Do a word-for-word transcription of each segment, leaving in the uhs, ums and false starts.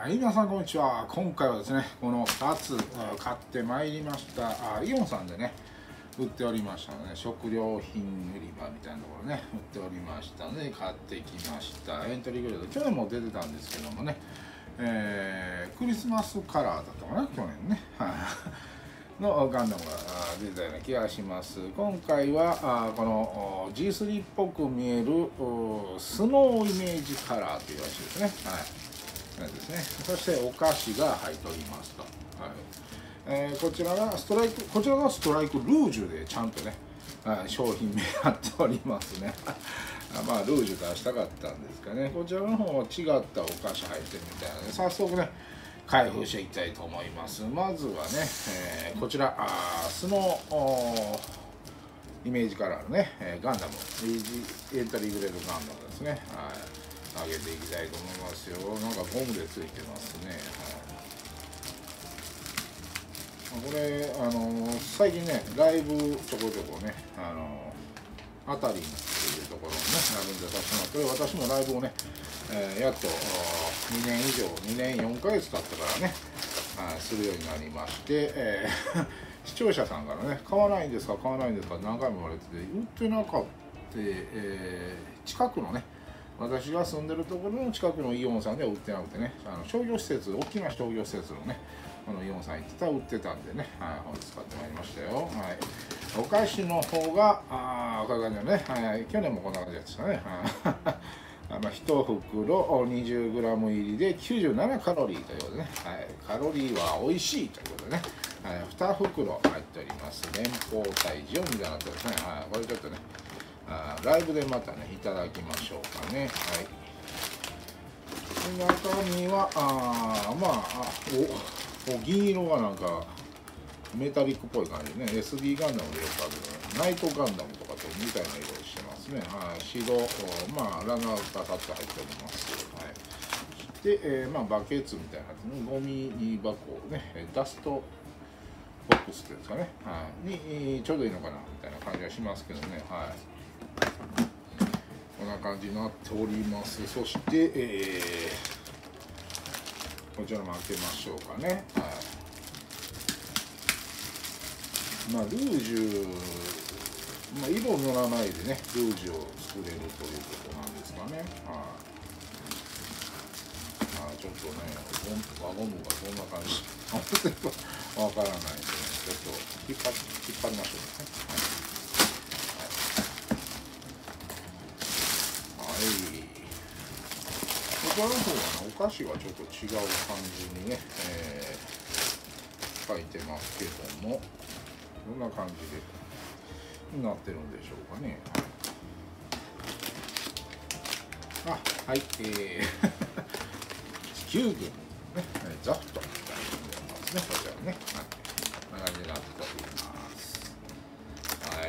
はい、皆さんこんにちは。今回はですね、このふたつ買ってまいりました。あイオンさんでね、売っておりましたので、ね、食料品売り場みたいなところね、売っておりましたので、買ってきました。エントリーグレード、去年も出てたんですけどもね、えー、クリスマスカラーだったかな、去年ね。のガンダムが出たような気がします。今回はこの ジースリー っぽく見えるスノーイメージカラーというらしいですね。はい。ですね。そしてお菓子が入っておりますと。はい。えー、こちらがストライク、こちらがストライクルージュでちゃんとね、商品名になっておりますね。まあルージュ出したかったんですかね。こちらの方は違ったお菓子入ってるみたいなので、早速ね。開封していきたいと思います。まずはね、えー、こちらあスノーイメージカラーのね、えー、ガンダムイージエントリーグレードガンダムですね。はい、上げていきたいと思いますよ。なんかゴムでついてますね。はい、これあのー、最近ねライブちょこちょこねあのー、あたりっていうところをねやるんでさせてもらって、私もライブをね、えー、やっとにねん以上にねんよんかげつ経ってからねするようになりまして、えー、視聴者さんからね買わないんですか買わないんですか何回も言われてて、売ってなかった、えー、近くのね私が住んでるところの近くのイオンさんでは売ってなくてね、あの商業施設大きな商業施設のねこのイオンさん行ってたら売ってたんでね、はい、本日買ってまいりましたよ。はい、お菓子の方があこういう感じだね、はい、去年もこんな感じでしたね。まあ、いち袋 にじゅうグラム 入りできゅうじゅうななカロリーということでね、はい、カロリーは美味しいということでね、はい、に袋入っております。連邦体重みたいになってますね。はい、これちょっとねあライブでまたねいただきましょうかね。はい、中身はあまあおお銀色がなんかメタリックっぽい感じでね エスディー ガンダムでよくあるナイトガンダムとかとみたいな色をしてますね。はい、白まあラガーがさっと入っております。はい、で、えー、まあバケツみたいなゴミ箱をねダストボックスっていうんですかね、はい、にちょうどいいのかなみたいな感じがしますけどね。はい、こんな感じになっております。そして、えー、こちらも開けましょうかね。はい、まあルージュ、まあ、色塗らないでねルージュを作れるということなんですかね。はい、まあ、ちょっとね輪ゴムがどんな感じわからないんで、ね、ちょっと引っ張引っ張りましょうね。はい、はい、こちらの方はねお菓子はちょっと違う感じにね、えー、書いてますけども、どんな感じでなってるんでしょうかね。あ、はい、えー、地球軍ね、ザフトみたいなのがますね、こちらね、はい、こんな感じになっております。はい、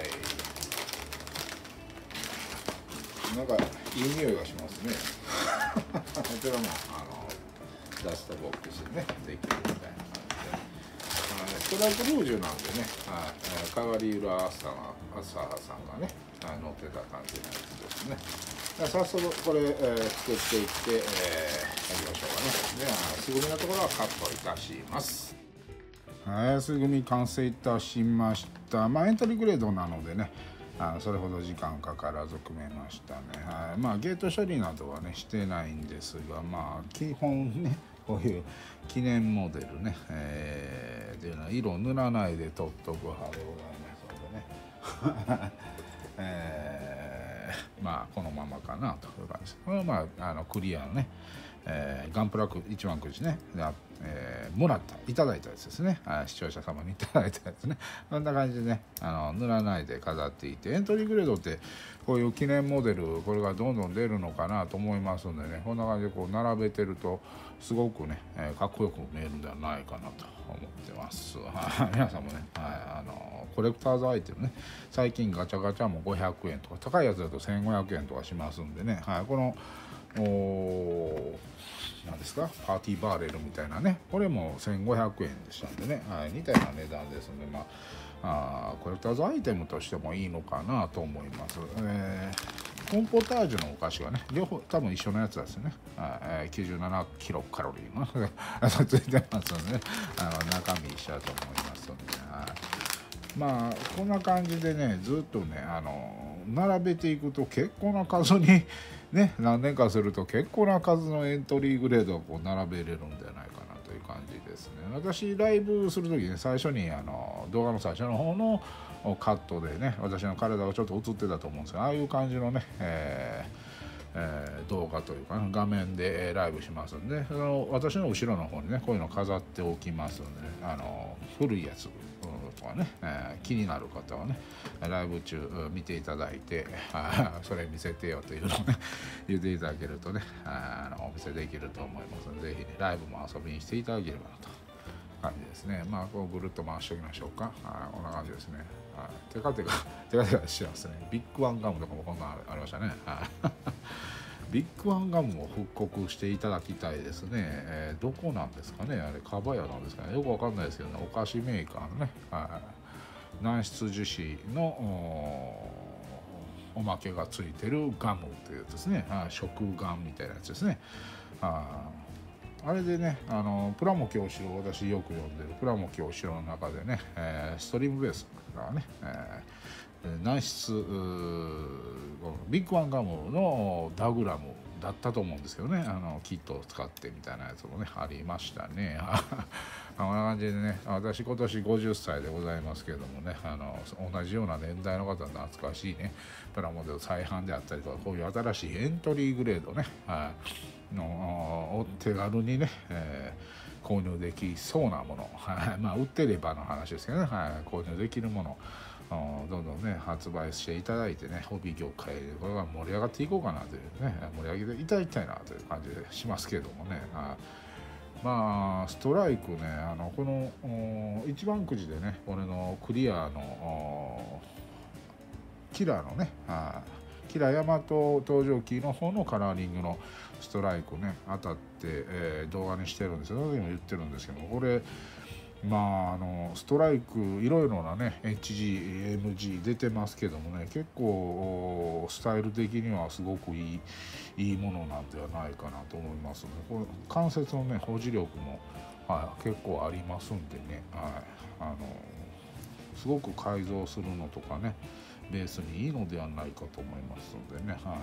なんかいい匂いがしますね。こちらもあのダストボックスでねできるみたいな感じで、ストライクルージュなんでね、はい、カワリウラアサさんがね乗ってた感じのやつですね。早速これ、えー、作っていって、えー、やりましょうかね。では素組みのところはカットいたします。はい、素組み完成いたしました。まあエントリーグレードなのでね、あそれほど時間かからず組めましたね。はい、まあゲート処理などはねしてないんですが、まあ基本ねこういう記念モデルね、えー、っていうのは色を塗らないで取っとく派でございますのでね。えー、まあこのままかなという感じです。これはまああのクリアのね、えー、ガンプラいちばんくじね、えー、もらったいただいたやつですね。視聴者様にいただいたやつね、こんな感じでねあの塗らないで飾っていて、エントリーグレードってこういう記念モデルこれがどんどん出るのかなと思いますんでね、こんな感じでこう並べてるとすごくね、えー、かっこよく見えるんではないかなと思ってます。はい、皆さんもね、はい、あのコレクターズアイテムね、最近ガチャガチャもごひゃくえんとか高いやつだとせんごひゃくえんとかしますんでね、はい、このおなんですかパーティーバーレルみたいなね、これもせんごひゃくえんでしたんでね、はい、似たような値段ですので、まあ、あコレクターズアイテムとしてもいいのかなと思います。えコーンポタージュのお菓子はね両方多分一緒のやつですね、えー、きゅうじゅうななキロカロリーのついてますので、ね、あの中身一緒だと思いますので、ね、はい、まあこんな感じでねずっとねあの並べていくと結構な数にね何年かすると結構な数のエントリーグレードをこう並べれるんじゃないかなという感じですね。私ライブする時に最初にあの動画の最初の方のカットでね私の体がちょっと映ってたと思うんですが、ああいう感じのね、えーえー、動画というか、ね、画面でライブしますんで、あの私の後ろの方にねこういうの飾っておきますので、ね、あの古いやつとかね、えー、気になる方はねライブ中見ていただいてそれ見せてよというのをね言っていただけるとねあのお見せできると思いますので、ぜひ、ね、ライブも遊びにしていただければなと感じですね。まあこうぐるっと回しておきましょうか。あこんな感じですね。テカテカテカテカしてますね。ビッグワンガムとかもこんなありましたね。ビッグワンガムを復刻していただきたいですね。えー、どこなんですかね、あれカバヤなんですかね、よくわかんないですけどね、お菓子メーカーのね、軟質樹脂の お, おまけがついてるガムというやつですね。食ガンみたいなやつですね。ああれでね、あのプラモ教師を私よく読んでるプラモ教師の中でね、えー、ストリームベースがね、えー、軟質ビッグワンガムのダグラムだったと思うんですけどね、あのキットを使ってみたいなやつもねありましたね。こんな感じでね、私今年ごじゅっさいでございますけれどもね、あの同じような年代の方懐かしいねプラモデル再販であったりとか、こういう新しいエントリーグレードね、の手軽にね、えー、購入できそうなもの、まあ売ってればの話ですけどね、はい、購入できるものどんどんね発売していただいてね、ホビー業界でこれが盛り上がっていこうかなというね、盛り上げていただきたいなという感じでしますけれどもね。まあストライクね、あのこの一番くじでね俺のクリアのキラーのねキラヤマト登場機の方のカラーリングのストライクね当たって、えー、動画にしてるんですよ。その時も言ってるんですけど、これまああのストライクいろいろなね エイチジー、エムジー 出てますけどもね、結構スタイル的にはすごくいいいいものなんではないかなと思いますので、これ関節のね保持力も、はい、結構ありますんでね、はい、あのすごく改造するのとかねベースにいいのではないかと思いますのでね、はい、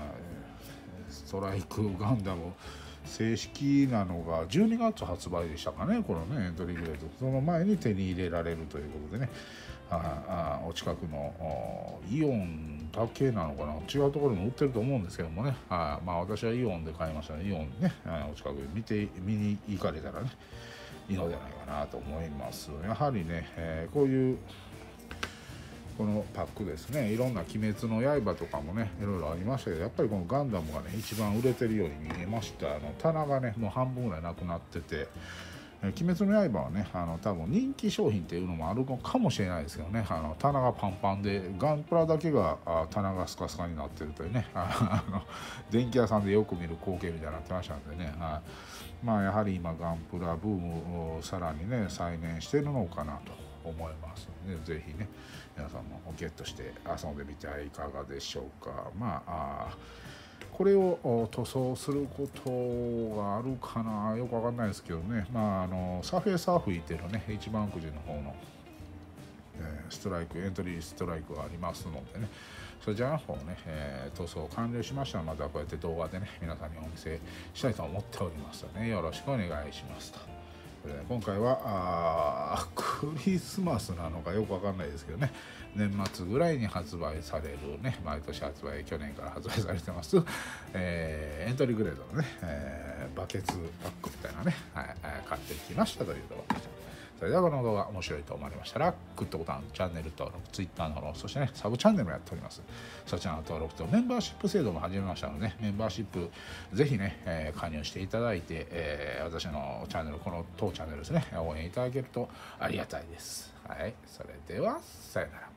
ストライクガンダム正式なのがじゅうにがつ発売でしたかね、このねエントリーグレード、その前に手に入れられるということでね、ああお近くのイオンだけなのかな、違うところにも売ってると思うんですけどもね、あまあ私はイオンで買いましたね。イオンねお近くに見て見に行かれたらねいいのではないかなと思います。やはりね、えー、こういうこのパックですね、いろんな鬼滅の刃とかもねいろいろありましたけど、やっぱりこのガンダムがね一番売れてるように見えました。あの棚がねもう半分ぐらいなくなってて、えー、鬼滅の刃はねあの多分人気商品っていうのもあるのかもしれないですけどね、あの棚がパンパンでガンプラだけがあ棚がスカスカになってるというね、あの電気屋さんでよく見る光景みたいになってましたんでね、あまあやはり今ガンプラブームをさらにね再燃してるのかなと思いますので、ぜひね皆さんもゲットして遊んでみてはいかがでしょうか。まああこれを塗装することがあるかな、よくわかんないですけどね、まああのサーフェイサー吹いてるね一番くじの方の、えー、ストライクエントリーストライクがありますのでね、そちらの方ね、えー、塗装完了しましたらまたこうやって動画でね皆さんにお見せしたいと思っておりますので、ね、よろしくお願いしますと。今回はあクリスマスなのかよくわかんないですけどね、年末ぐらいに発売されるね、毎年発売去年から発売されてます、えー、エントリーグレードのね、えー、バケツパックみたいなね、はい、買ってきましたというところでした。それではこの動画面白いと思われましたらグッドボタン、チャンネル登録、ツイッターのフォロー、そしてねサブチャンネルもやっております。そちらの登録とメンバーシップ制度も始めましたので、ね、メンバーシップぜひね、えー、加入していただいて、えー、私のチャンネル、この当チャンネルですね応援いただけるとありがたいです。はい、それではさよなら。